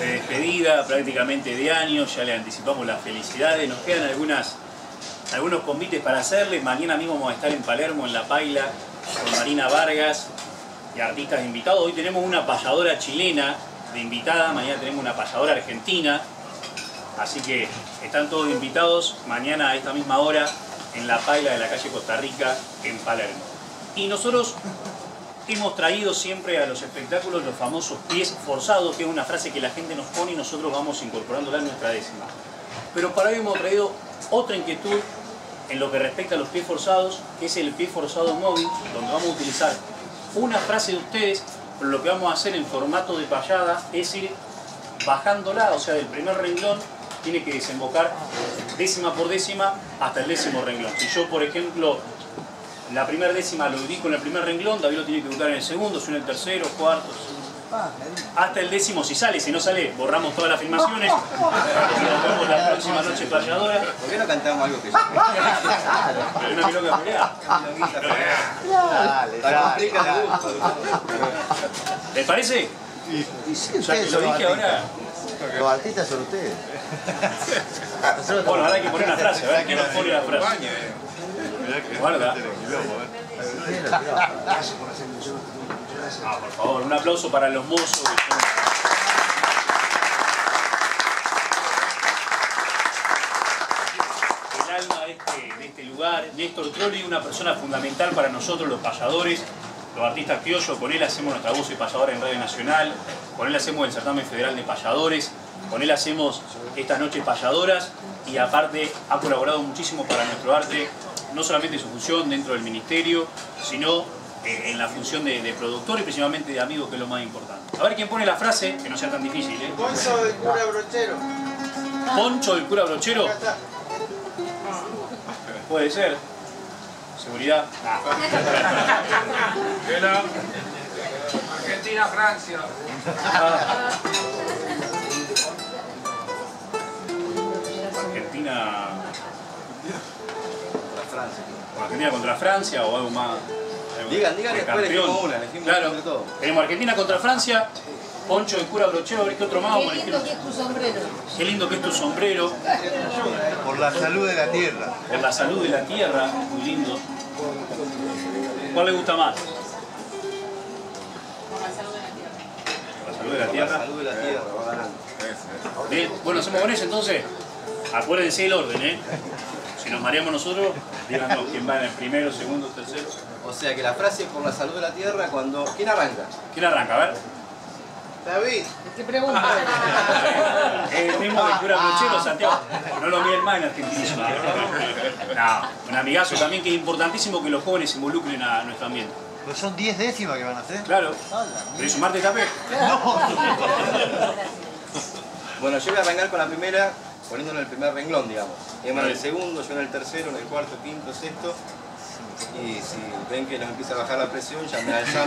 de despedida, prácticamente de año, ya le anticipamos las felicidades. Nos quedan algunos convites para hacerles. Mañana mismo vamos a estar en Palermo, en La Paila, con Marina Vargas y artistas invitados. Hoy tenemos una payadora chilena de invitada, mañana tenemos una payadora argentina. Así que están todos invitados mañana a esta misma hora en La Paila de la calle Costa Rica, en Palermo. Y nosotros hemos traído siempre a los espectáculos los famosos pies forzados, que es una frase que la gente nos pone y nosotros vamos incorporándola en nuestra décima. Pero para hoy hemos traído otra inquietud en lo que respecta a los pies forzados, que es el pie forzado móvil, donde vamos a utilizar una frase de ustedes, pero lo que vamos a hacer en formato de payada es ir bajándola, o sea, del primer renglón tiene que desembocar décima por décima hasta el 10º renglón. Si yo, por ejemplo, la primera décima lo ubico en el primer renglón, David lo tiene que ubicar en el segundo, yo en el tercero, cuarto, hasta el 10º si sale. Si no sale, borramos todas las filmaciones y nos vemos la próxima noche payadora. ¿Por qué no cantamos algo que yo? Pero una milonga pelea. Dale. ¿Les parece? Ya que lo dije ahora. Los artistas son ustedes. Bueno, ahora hay que poner una frase, a ver quién nos pone la frase. Guarda. Por favor, un aplauso para los mozos. El alma de este lugar. Néstor Trolli, una persona fundamental para nosotros los payadores, los artistas criollos. Con él hacemos nuestra voz y payadora en Radio Nacional, con él hacemos el certamen federal de payadores, con él hacemos estas noches payadoras y aparte ha colaborado muchísimo para nuestro arte, no solamente en su función dentro del ministerio, sino en la función de productor y principalmente de amigo, que es lo más importante. A ver quién pone la frase, que no sea tan difícil, ¿eh? Poncho del cura brochero. Poncho del cura brochero. Puede ser. Seguridad. Argentina, Francia. Argentina contra Francia o algo más. Digan después elegimos una, claro. entre todos. Tenemos Argentina contra Francia, Poncho del cura brochero, a ver qué otro más. Qué lindo que es tu sombrero. Qué lindo que es tu sombrero. Por la salud de la tierra. Por la salud de la tierra, muy lindo. ¿Cuál le gusta más? Por la salud de la tierra. Por la salud de la tierra, va ganando. Bien, bueno, hacemos con eso entonces. Acuérdense el orden, ¿eh? Si nos mareamos nosotros, díganos quién va en el primero, segundo, tercero. O sea que la frase por la salud de la tierra, cuando... ¿Quién arranca? ¿Quién arranca? A ver. David. ¿Qué pregunta? Mismo del cura brochero, Santiago. No lo miren más en Argentina. No, un amigazo también, que es importantísimo que los jóvenes se involucren a nuestro ambiente. Pues son 10 décimas que van a hacer. Claro. ¿Querés sumarte, Tapé? Bueno, yo voy a arrancar con la primera, poniéndolo en el primer renglón, digamos. Emma en el segundo, yo en el tercero, en el cuarto, quinto, sexto. Y si ven que nos empieza a bajar la presión, ya me alzamos.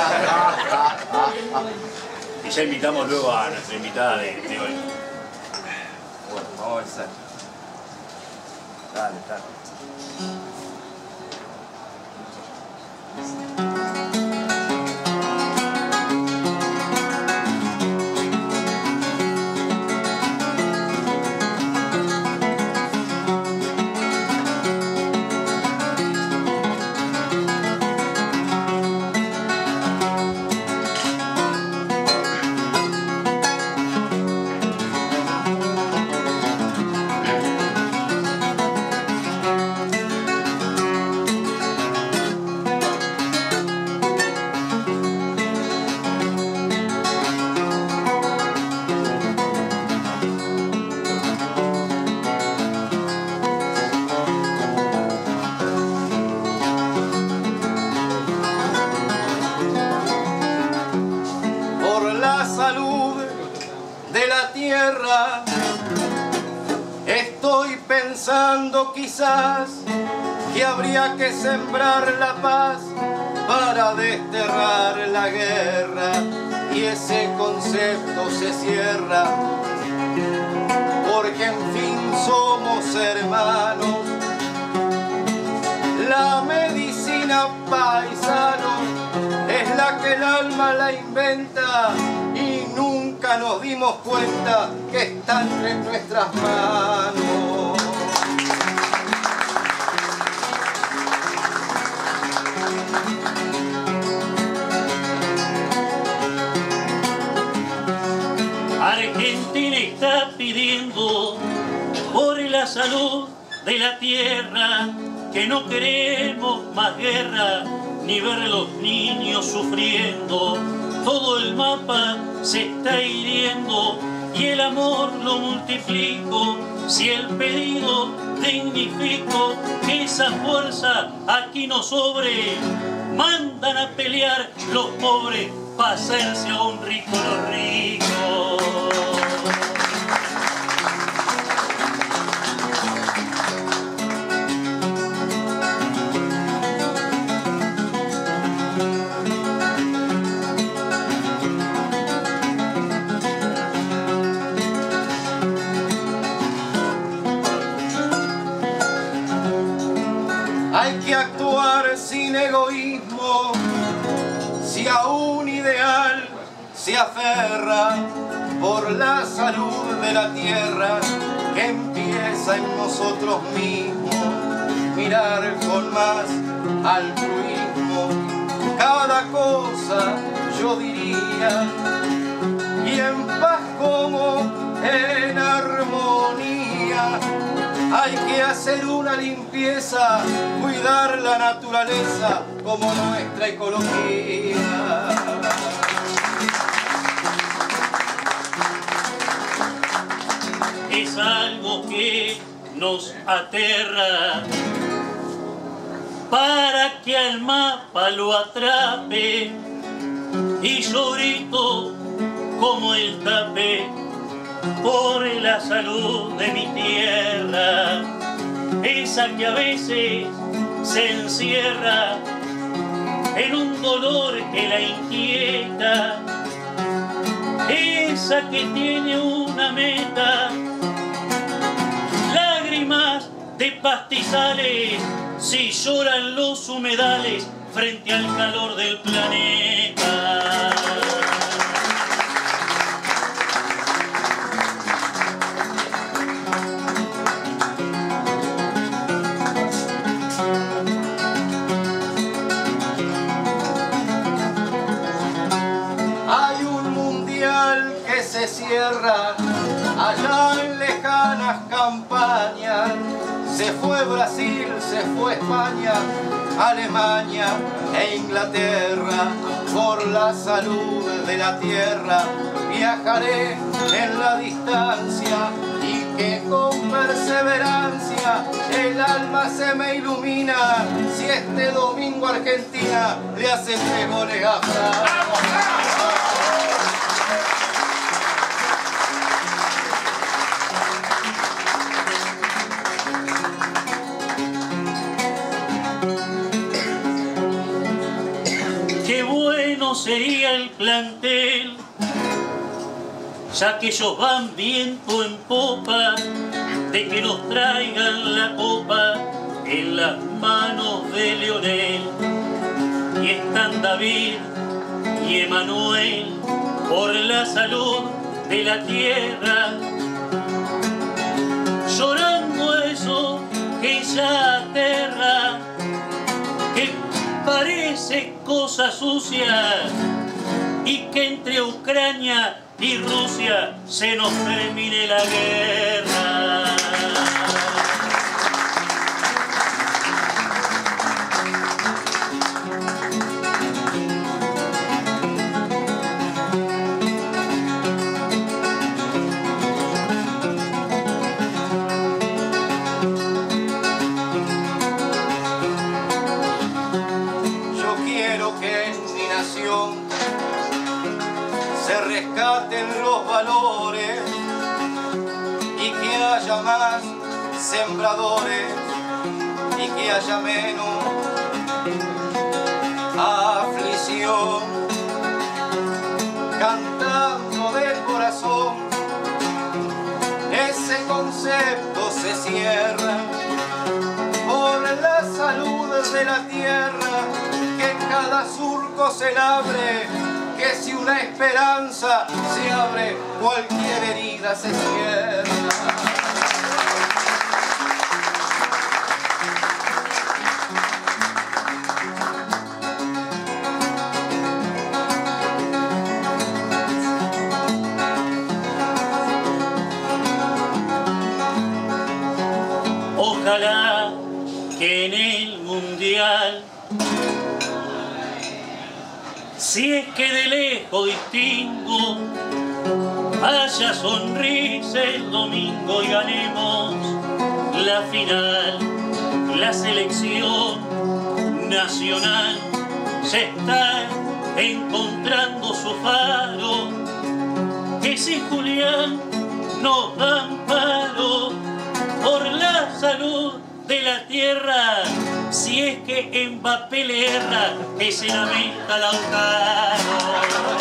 Y ya invitamos luego a nuestra invitada de hoy. Bueno, vamos a empezar. Dale. Estoy pensando quizás que habría que sembrar la paz para desterrar la guerra, y ese concepto se cierra porque en fin somos hermanos. La medicina, paisano, es la que el alma la inventa y nunca ya nos dimos cuenta que está entre nuestras manos. Argentina está pidiendo por la salud de la tierra que no queremos más guerra ni ver a los niños sufriendo. Todo el mapa se está hiriendo y el amor lo multiplico. Si el pedido dignifico, que esa fuerza aquí no sobre. Mandan a pelear los pobres para hacerse a un rico los ricos. Hay que actuar sin egoísmo, si a un ideal se aferra por la salud de la tierra que empieza en nosotros mismos. Mirar con más altruismo cada cosa, yo diría, y en paz como en armonía. Hay que hacer una limpieza, cuidar la naturaleza como nuestra ecología. Es algo que nos aterra para que al mapa lo atrape y yo grito como el tape por la salud de mi tierra, esa que a veces se encierra en un dolor que la inquieta, esa que tiene una meta, lágrimas de pastizales si lloran los humedales frente al calor del planeta. Se cierra allá en lejanas campañas, se fue Brasil, se fue España, Alemania e Inglaterra. Por la salud de la tierra viajaré en la distancia y que con perseverancia el alma se me ilumina si este domingo Argentina le hace 3 goles a Francia. Sería el plantel, ya que ellos van viento en popa, de que nos traigan la copa en las manos de Leonel. Y están David y Emanuel por la salud de la tierra, llorando eso que ya aterra, que parece cosa sucia y que entre Ucrania y Rusia se nos termine la guerra. Se rescaten los valores y que haya más sembradores y que haya menos aflicción. Cantando de corazón, ese concepto se cierra por la salud de la tierra, que cada surco se labre, que que si una esperanza se abre, cualquier herida se cierra. Ojalá que en el mundial, si es que de lejos distingo, haya sonrisa el domingo y ganemos la final. La selección nacional se está encontrando su faro, que si Julián nos da amparo por la salud de la tierra, si es que Mbappé le erra, que se lamenta Lautaro.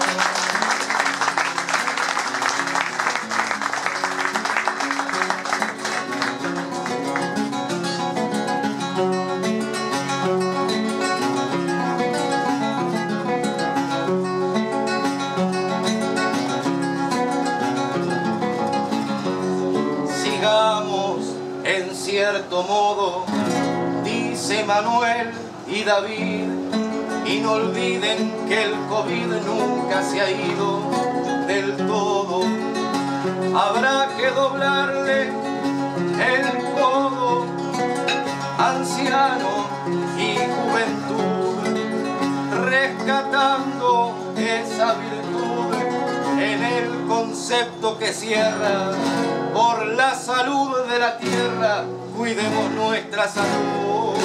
En cierto modo, dice Manuel y David, y no olviden que el COVID nunca se ha ido del todo. Habrá que doblarle el codo, anciano y juventud, rescatando esa virtud en el concepto que cierra. Por la salud de la tierra, cuidemos nuestra salud.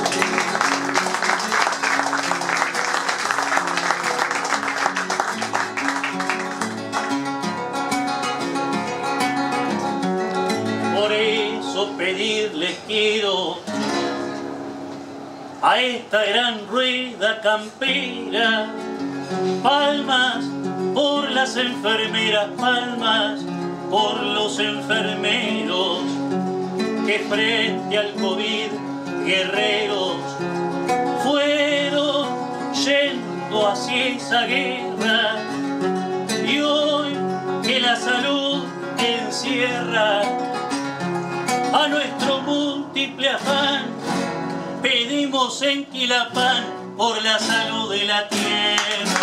Por eso pedirles quiero a esta gran rueda campera, palmas por las enfermeras, palmas por los enfermeros que frente al COVID guerreros fueron yendo hacia esa guerra, y hoy que la salud encierra a nuestro múltiple afán, pedimos en Quilapán por la salud de la tierra.